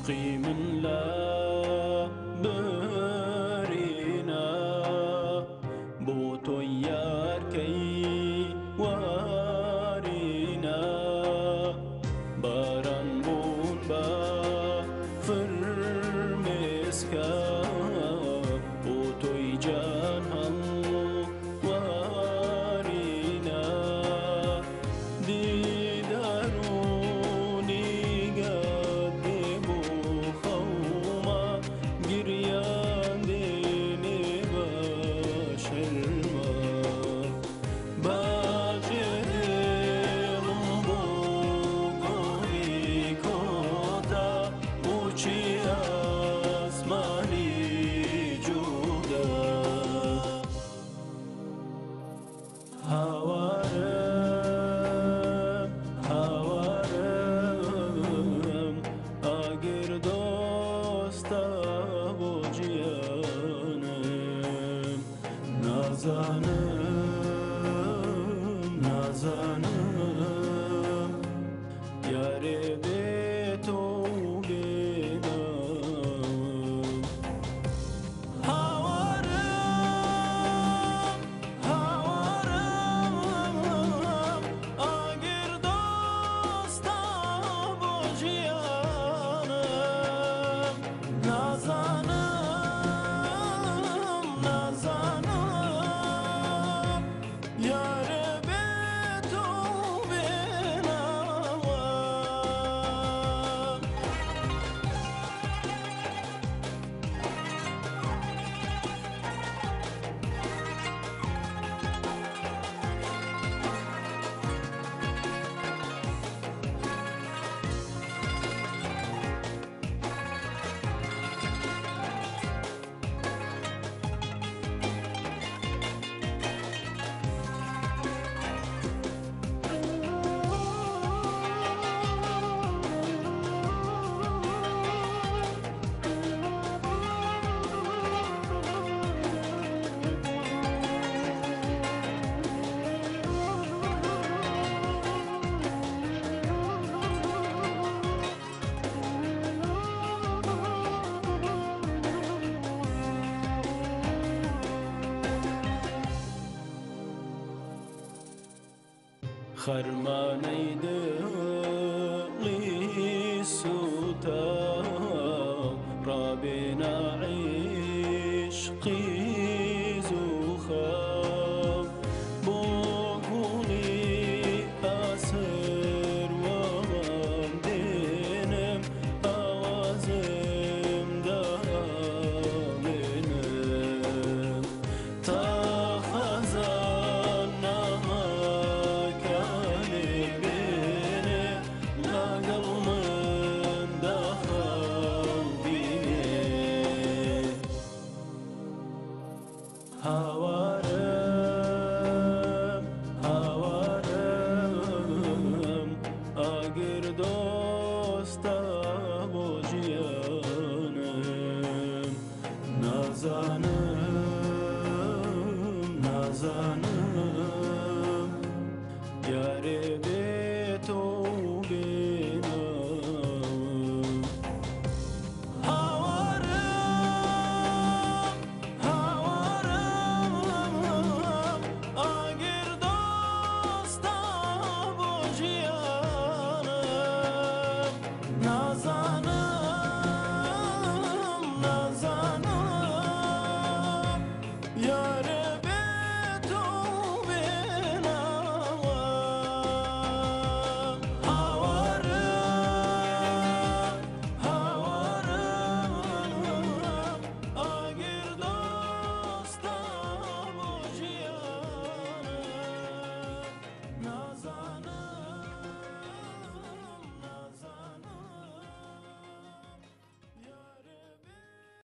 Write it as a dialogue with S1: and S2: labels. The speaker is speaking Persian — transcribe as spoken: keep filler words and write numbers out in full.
S1: عشقی من لا برینا بۆ تۆ یارکەی وارینا باران بوون بە فرمێسکە بۆ تۆی جان هەڵوارینا دیدارونی گەدێ بۆ خەوما گریان دێنێ بە شەرما باجێڵم بۆ گۆڕی کۆتا بۆچی ئاسمانی جودا هاوارم هاوارم ئاگر دۆستە بۆ گیانم نازانم نازانم یارێ بێت و بێنام هاوارم هاوارم ئاگر دۆستە بۆ گیانم نازانم نازانم یارێ بێت و بێناوە خەرمانەی دڵی سووتە ڕابێنە عیشقی زووخە بۆ گوڵی ئاسر وەڵام دێنم ئاوازم داڵێنم تا خەزان نامەکانێ بێنێ لەگەڵ من داخەڵبینێ هاوارم هاوارم ئاگر دۆستە بۆ گیانم نازانم